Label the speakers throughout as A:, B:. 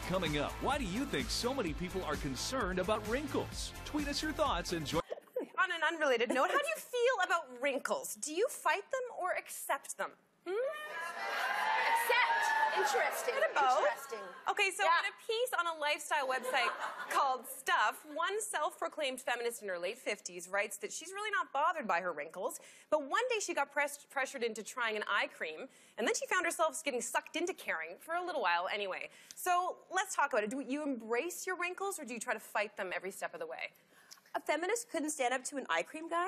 A: Coming up, why do you think so many people are concerned about wrinkles? Tweet us your thoughts and join.
B: On an unrelated note, how do you feel about wrinkles? Do you fight them or accept them?
C: Accept. Interesting. Interesting.
B: Okay, so in a piece on a lifestyle website called Stuff, one self-proclaimed feminist in her late 50s writes that she's really not bothered by her wrinkles, but one day she got pressured into trying an eye cream, and then she found herself getting sucked into caring for a little while anyway. So let's talk about it. Do you embrace your wrinkles, or do you try to fight them every step of the way?
D: A feminist couldn't stand up to an eye cream guy?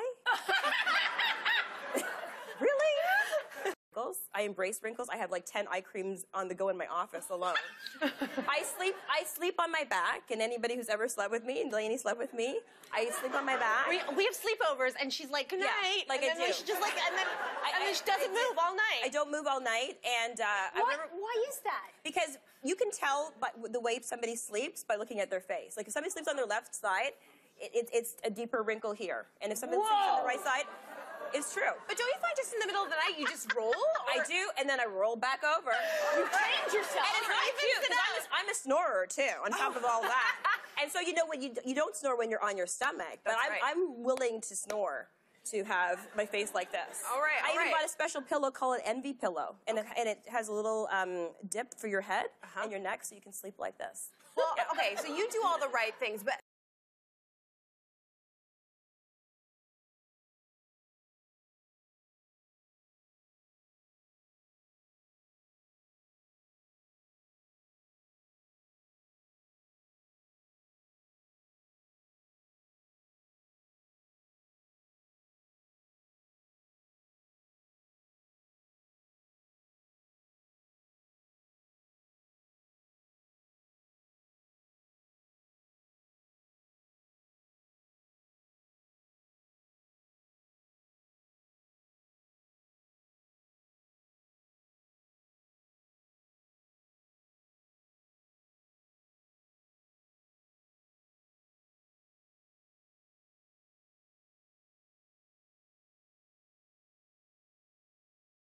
D: Really? I embrace wrinkles. I have like 10 eye creams on the go in my office alone. I sleep on my back, and anybody who's ever slept with me, and Delaney slept with me, I sleep on my back.
C: We have sleepovers, and she's like, good night.
D: Like
C: and
D: I
C: then
D: do.
C: She just like, and then she doesn't move all night.
D: I don't move all night, and
C: Why is that?
D: because you can tell by the way somebody sleeps by looking at their face. Like if somebody sleeps on their left side, it's a deeper wrinkle here, and if somebody sleeps on the right side, it's true.
B: But don't you find just in the middle of the night you just roll?
D: I do, and then I roll back over.
C: You change yourself.
D: And it's really cute, because I'm a snorer, too, on top of all that. And so, you know, when you don't snore when you're on your stomach, but I'm willing to snore to have my face like this.
B: All right,
D: I even bought a special pillow called an Envy Pillow, and it has a little dip for your head and your neck, so you can sleep like this.
B: Well, okay, so you do all the right things, but